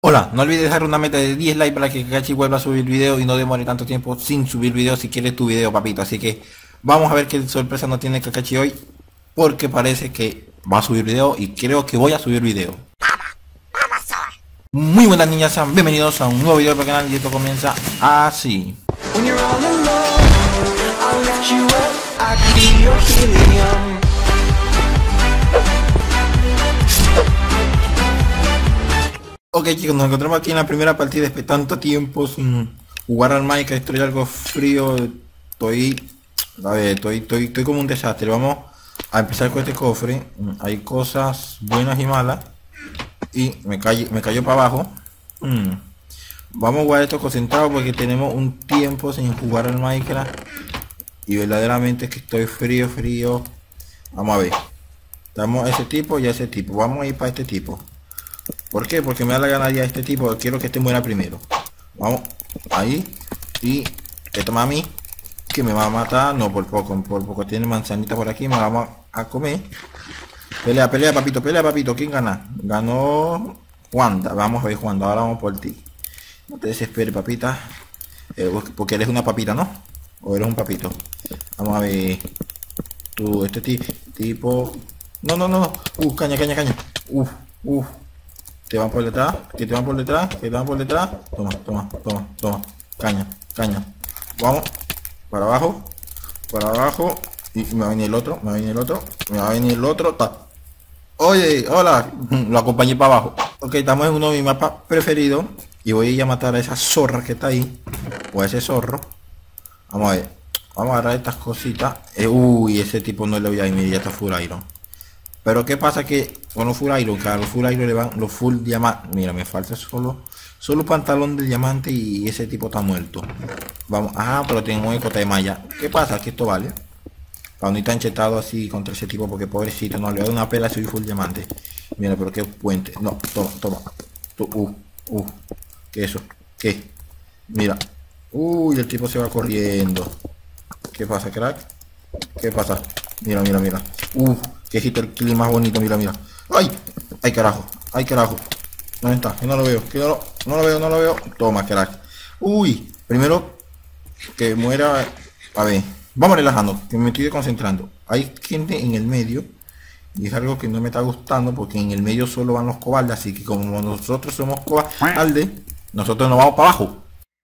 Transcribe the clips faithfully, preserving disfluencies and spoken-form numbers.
Hola, no olvides dejar una meta de diez likes para que Kakashi vuelva a subir video y no demore tanto tiempo sin subir video si quieres tu video, papito. Así que vamos a ver qué sorpresa nos tiene Kakashi hoy, porque parece que va a subir video y creo que voy a subir video. Muy buenas niñas, sean bienvenidos a un nuevo video para el canal y esto comienza así. Ok chicos, nos encontramos aquí en la primera partida después de tanto tiempo sin jugar al Minecraft. Estoy algo frío, estoy, a ver, estoy, estoy, estoy como un desastre. Vamos a empezar con este cofre. Hay cosas buenas y malas y me cayó, me cayó para abajo. hmm. Vamos a jugar esto concentrado porque tenemos un tiempo sin jugar al Minecraft y verdaderamente es que estoy frío, frío. Vamos a ver, estamos a ese tipo y a ese tipo. Vamos a ir para este tipo. ¿Por qué? Porque me da la gana ya este tipo. Quiero que este muera primero. Vamos, ahí. Y que toma a mí, que me va a matar. No, por poco, por poco. Tiene manzanita por aquí, me la vamos a comer. Pelea, pelea, papito, pelea, papito. ¿Quién gana? Ganó Wanda. Vamos a ver, Wanda. Ahora vamos por ti. No te desesperes, papita. Eh, porque eres una papita, ¿no? O eres un papito. Vamos a ver. Tú, este tipo. No, no, no, no. Uh, caña, caña, caña. Uf, uf. Te van por detrás, que te van por detrás, que te van por detrás. Toma, toma, toma, toma. Caña, caña. Vamos. Para abajo. Para abajo. Y me va a venir el otro, me va a venir el otro. Me va a venir el otro. Ta. Oye, hola. Lo acompañé para abajo. Ok, estamos en uno de mis mapas preferidos. Y voy a ir a matar a esa zorra que está ahí. O a ese zorro. Vamos a ver. Vamos a agarrar estas cositas. Eh, uy, ese tipo no le voy a ir. Mira, ya está full iron. Pero qué pasa que con los full iron, que a los full iron le van los full diamantes. Mira, me falta solo solo pantalón de diamante y ese tipo está muerto. Vamos, ah, pero tengo un ecota de malla. ¿Qué pasa? Que esto vale para no ir tan chetado así contra ese tipo, porque pobrecito, no le doy una pela, soy full diamante. Mira, pero qué puente. No, toma, toma. Tú, uh, uh. ¿Qué es eso? ¿Qué? Mira. Uy, el tipo se va corriendo. ¿Qué pasa, crack? ¿Qué pasa? Mira, mira, mira. Uh, que hito el clima más bonito, mira, mira. ¡Ay! ¡Ay, carajo! ¡Ay, carajo! ¿Dónde está? Que no lo veo, que no lo, no lo veo, no lo veo. Toma, crack. Uy, primero que muera. A ver, vamos relajando, que me estoy concentrando. Hay gente en el medio y es algo que no me está gustando porque en el medio solo van los cobardes. Así que como nosotros somos cobardes, nosotros nos vamos para abajo.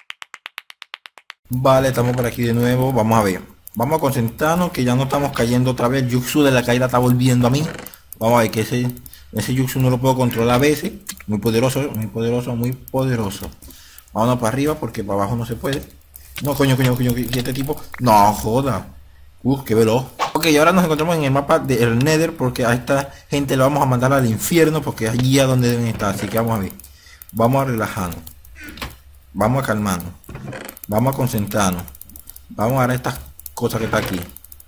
Vale, estamos por aquí de nuevo. Vamos a ver. Vamos a concentrarnos que ya no estamos cayendo otra vez. Jutsu de la caída está volviendo a mí. Vamos a ver que ese, ese Jutsu no lo puedo controlar a veces. Muy poderoso, muy poderoso, muy poderoso. Vámonos para arriba porque para abajo no se puede. No, coño, coño, coño, que este tipo. No, joda. Uh, qué veloz. Ok, ahora nos encontramos en el mapa del Nether porque a esta gente le vamos a mandar al infierno porque es allí a donde deben estar. Así que vamos a ver. Vamos a relajarnos. Vamos a calmarnos. Vamos a concentrarnos. Vamos a ver estas cosas que está aquí.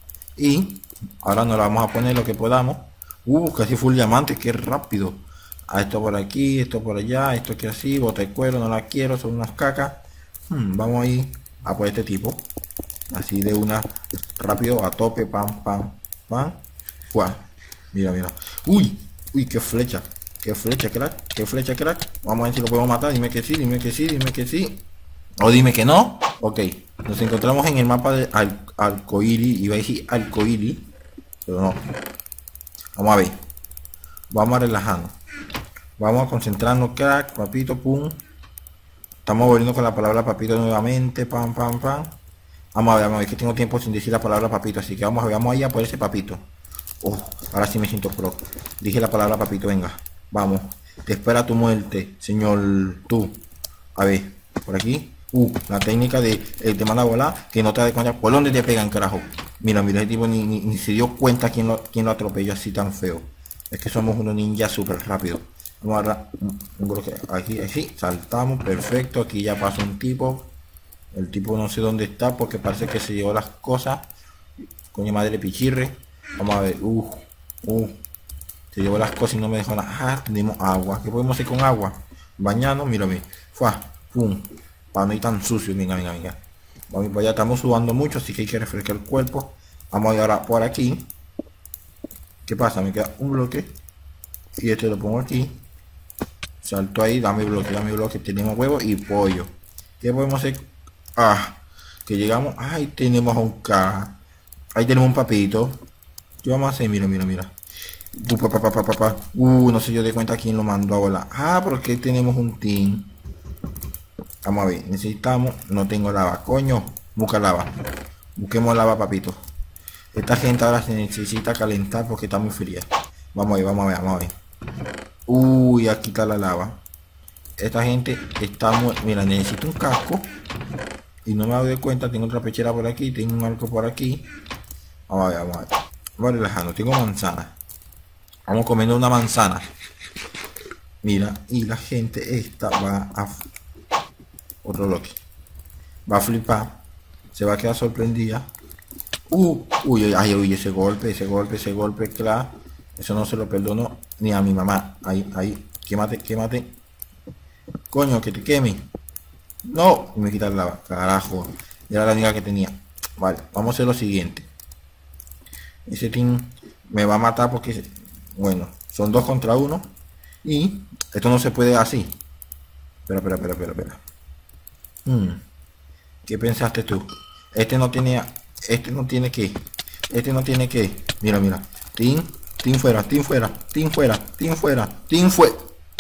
Y ahora nos la vamos a poner lo que podamos. Uh, casi full diamante, qué rápido. A esto por aquí, esto por allá, esto aquí así, bota de cuero, no la quiero, son unas cacas. Hmm, vamos a ir a por este tipo. Así de una, rápido, a tope, pam, pam, pam. Fuah. Mira, mira. Uy, uy, qué flecha. Qué flecha, crack, qué flecha, crack. Vamos a ver si lo podemos matar. Dime que sí, dime que sí, dime que sí. O dime que no. Ok, nos encontramos en el mapa de Al Arcoíris. Iba a decir Arcoíris, pero no. Vamos a ver. Vamos a relajarnos. Vamos a concentrarnos, crack, papito, pum. Estamos volviendo con la palabra papito nuevamente. Pam, pam, pam. Vamos a ver, vamos a ver que tengo tiempo sin decir la palabra papito. Así que vamos a ver, vamos allá por ese papito. Oh, ahora sí me siento pro. Dije la palabra papito, venga. Vamos. Te espera tu muerte, señor tú. A ver, por aquí. Uh, la técnica de el te manda a volar, que no te das cuenta por dónde te pegan, carajo. Mira, mira, ese tipo ni, ni, ni se dio cuenta quién lo, quién lo atropelló así tan feo. Es que somos unos ninjas súper rápidos. Vamos a agarrar aquí, así, saltamos, perfecto. Aquí ya pasó un tipo. El tipo no sé dónde está porque parece que se llevó las cosas. Coño madre pichirre. Vamos a ver, uh, uh. Se llevó las cosas y no me dejó nada. Ah, tenemos agua. ¿Qué podemos hacer con agua? Bañarnos, mírame. Fua, pum. Para no ir tan sucio, venga, venga, venga. Vamos para allá, estamos sudando mucho, así que hay que refrescar el cuerpo. Vamos a ir ahora por aquí. ¿Qué pasa? Me queda un bloque. Y este lo pongo aquí. Saltó ahí, dame bloque, dame bloque. Tenemos huevo y pollo. ¿Qué podemos hacer? Ah, que llegamos. Ahí tenemos a un K. Ahí tenemos un papito. ¿Qué vamos a hacer? Mira, mira, mira. Uh, pa, pa, pa, pa, pa. Uh, no sé yo de cuenta quién lo mandó a volar. Ah, porque tenemos un team. Vamos a ver, necesitamos. No tengo lava, coño. Busca lava. Busquemos lava, papito. Esta gente ahora se necesita calentar porque está muy fría. Vamos a ver, vamos a ver, vamos a ver. Uy, aquí está la lava. Esta gente está muy... Mira, necesito un casco. Y no me doy cuenta, tengo otra pechera por aquí, tengo un arco por aquí. Vamos a ver, vamos a ver. Vamos relajando, tengo manzana. Vamos comiendo una manzana. Mira, y la gente esta va a... Otro bloque. Va a flipar. Se va a quedar sorprendida. Uh, uy, ay, uy, ese golpe, ese golpe, ese golpe, claro. Eso no se lo perdono ni a mi mamá. Ahí, ahí, quémate, quémate. Coño, que te queme. No, y me quita la carajo. Era la única que tenía. Vale, vamos a hacer lo siguiente. Ese team me va a matar porque, bueno, son dos contra uno. Y esto no se puede así. Espera, espera, espera, espera, espera. Hmm. ¿Qué pensaste tú? Este no tiene, este no tiene que, este no tiene que. Mira, mira. Team, team fuera, team fuera, team fuera, team fuera, team fuera.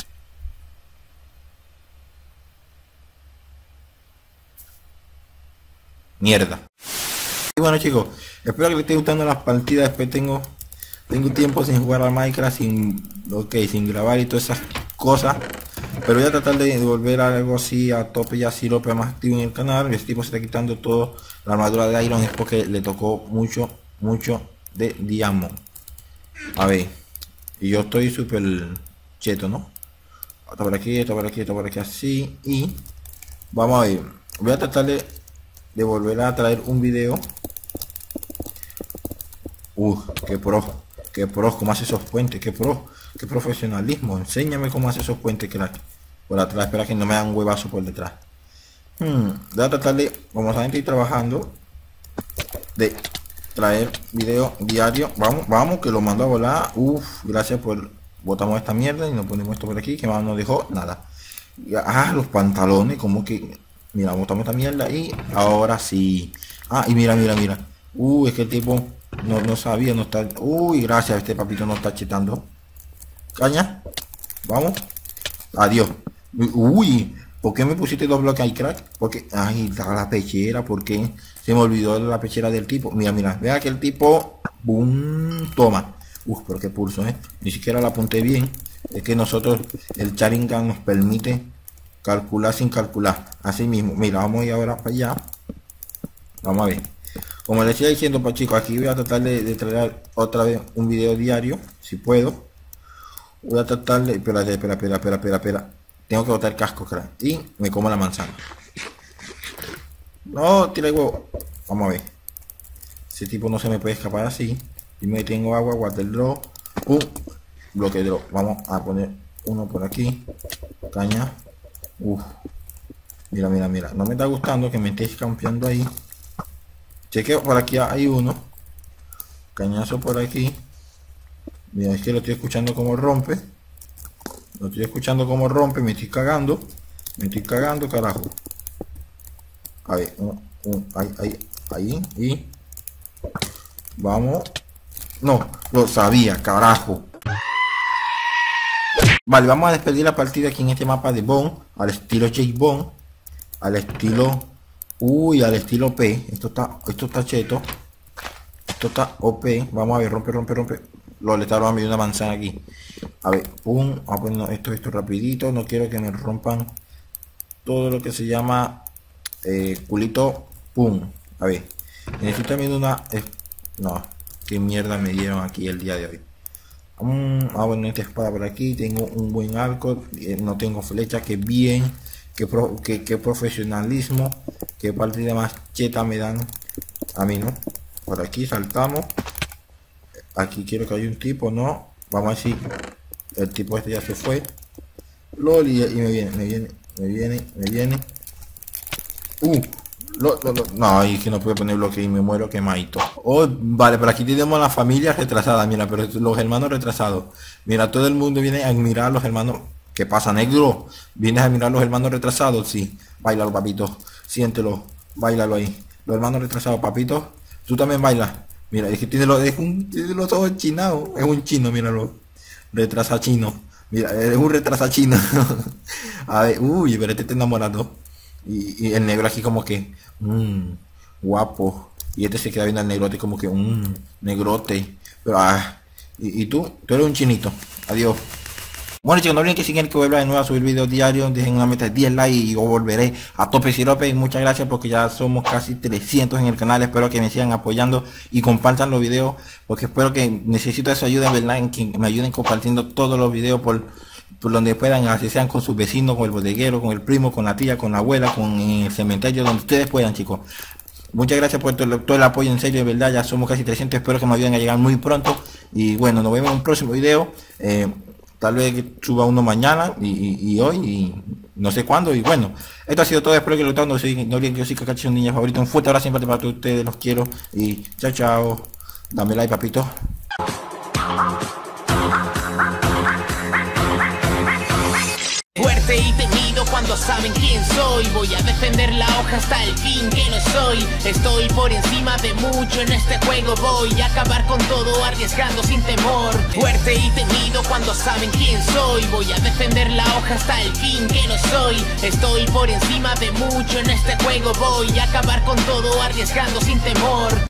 Mierda. Y bueno, chicos, espero que les esté gustando las partidas. Después tengo tengo tiempo sin jugar a Minecraft, sin ok, sin grabar y todas esas cosas, pero voy a tratar de volver a algo así a tope, ya así lo más activo en el canal. Este tipo se está quitando todo la armadura de Iron, es porque le tocó mucho mucho de Diamond. A ver, y yo estoy súper cheto, ¿no? Esto por aquí, esto por aquí, esto por aquí, así. Y vamos a ver, voy a tratar de de volver a traer un video. Uh, qué pro, qué pro, cómo hace esos puentes, qué pro, qué profesionalismo. Enséñame cómo hace esos puentes, crack. Por atrás, espera que no me hagan un huevazo por detrás. Hmm, voy a tratar de, como saben, estoy trabajando, de traer video diario. Vamos, vamos, que lo mando a volar. Uf, gracias por, botamos esta mierda y nos ponemos esto por aquí, que más no dejó nada. Ah, los pantalones, como que... Mira, botamos esta mierda y ahora sí. Ah, y mira, mira, mira. Uy, es que el tipo no, no sabía, no está... Uy, gracias, este papito no está chetando. Caña. Vamos. Adiós. Uy, ¿por qué me pusiste dos bloques ahí, crack? Porque... Ay, la, la pechera, ¿por qué? Se me olvidó la pechera del tipo. Mira, mira, vea que el tipo... Boom, toma. Uf, pero qué pulso, ¿eh? Ni siquiera la apunté bien. Es que nosotros, el Sharingan nos permite... calcular sin calcular, así mismo. Mira, vamos a ir ahora para allá. Vamos a ver, como les decía diciendo, pues chicos, aquí voy a tratar de, de traer otra vez un video diario, si puedo. Voy a tratar de, espera, espera, espera, espera, espera, espera. Tengo que botar el casco, crack, y me como la manzana. No, tira el huevo. Vamos a ver, ese tipo no se me puede escapar así. Y me tengo agua, water drop, pum, bloque drop. Vamos a poner uno por aquí, caña. Uf, mira, mira, mira, no me está gustando que me estés campeando ahí. Chequeo, por aquí hay uno. Cañazo por aquí. Mira, es que lo estoy escuchando como rompe. Lo estoy escuchando como rompe, me estoy cagando. Me estoy cagando, carajo. A ver, un, un, ahí, ahí, ahí, y... Vamos. No, lo sabía, carajo. Vale, vamos a despedir la partida aquí en este mapa de Bone, al estilo Jake Bone, al estilo, uy, al estilo P. Esto está, esto está cheto, esto está O P. Vamos a ver, rompe, rompe, rompe. Lo le está robando una manzana aquí. A ver, pum, vamos a poner esto, esto rapidito. No quiero que me rompan todo lo que se llama eh, culito, pum. A ver, necesito también una, eh, no, qué mierda me dieron aquí el día de hoy. Mm, ah, bueno, esta espada por aquí, tengo un buen arco, eh, no tengo flecha, que bien, que, pro, que, que profesionalismo, que partida más cheta me dan a mí, ¿no? Por aquí saltamos, aquí quiero que haya un tipo, ¿no? Vamos a decir, el tipo este ya se fue, lol, y, y me viene, me viene, me viene, me viene, uh, Lo, lo, lo. No, y que no puedo poner bloque y me muero quemadito. Oh, vale, pero aquí tenemos la familia retrasada. Mira, pero los hermanos retrasados. Mira, todo el mundo viene a admirar a los hermanos ¿Qué pasa, negro? ¿Vienes a mirar los hermanos retrasados? Sí, báilalo, papito. Siéntelo, báilalo ahí. Los hermanos retrasados, papito. Tú también bailas. Mira, es que tiene los, es un, tiene los ojos chinados. Es un chino, míralo. Retrasa chino. Mira, es un retrasa chino. A ver, uy, pero este está enamorado. Y, y el negro aquí como que, mmm, guapo. Y este se queda viendo al negrote como que, mmm, negrote. Pero, ah, y, y tú, tú eres un chinito. Adiós. Bueno, chicos, no olviden que si quieren que vuelva de nuevo a subir videos diarios, dejen una meta de diez likes y yo volveré a tope sirope. Muchas gracias porque ya somos casi trescientos en el canal. Espero que me sigan apoyando y compartan los videos, porque espero que necesito esa ayuda, en verdad, en que me ayuden compartiendo todos los videos por, por donde puedan, así sean con sus vecinos, con el bodeguero, con el primo, con la tía, con la abuela, con el cementerio, donde ustedes puedan, chicos. Muchas gracias por todo, todo el apoyo, en serio, de verdad, ya somos casi trescientos. Espero que me ayuden a llegar muy pronto. Y bueno, nos vemos en un próximo video. Eh, Tal vez suba uno mañana y, y, y hoy y no sé cuándo. Y bueno, esto ha sido todo. Espero que lo estén. No, no olviden que yo soy Kakashi, un niño favorito. Un fuerte abrazo siempre para todos ustedes. Los quiero. Y chao, chao. Dame like, papito. Fuerte y temido cuando saben quién soy. Voy a defender la hoja hasta el fin que no soy. Estoy por encima de mucho en este juego. Voy a acabar con todo arriesgando sin temor. Fuerte y temido cuando saben quién soy. Voy a defender la hoja hasta el fin que no soy. Estoy por encima de mucho en este juego. Voy a acabar con todo arriesgando sin temor.